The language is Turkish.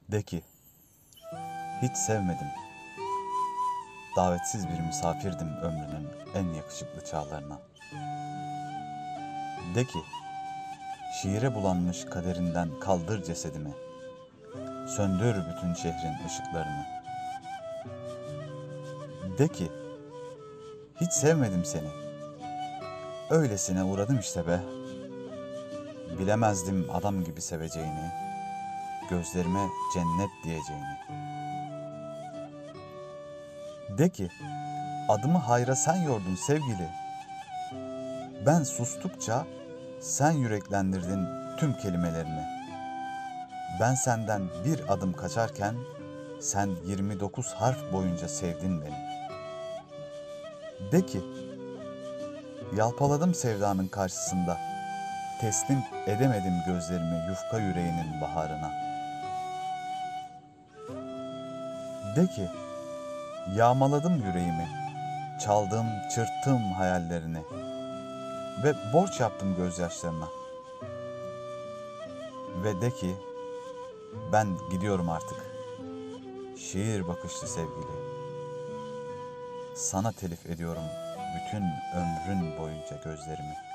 De ki, hiç sevmedim. Davetsiz bir misafirdim ömrünün en yakışıklı çağlarına. De ki, şiire bulanmış kaderinden kaldır cesedimi. Söndür bütün şehrin ışıklarını. De ki, hiç sevmedim seni. Öylesine uğradım işte be. Bilemezdim adam gibi seveceğini, gözlerime cennet diyeceğini. De ki, adımı hayra sen yordun sevgili. Ben sustukça sen yüreklendirdin tüm kelimelerini. Ben senden bir adım kaçarken sen 29 harf boyunca sevdin beni. De ki, yalpaladım sevdanın karşısında. Teslim edemedim gözlerimi yufka yüreğinin baharına. De ki, yağmaladım yüreğimi, çaldım, çırptım hayallerini ve borç yaptım gözyaşlarına. Ve de ki, ben gidiyorum artık. Şiir bakışlı sevgili, sana telif ediyorum bütün ömrün boyunca gözlerimi.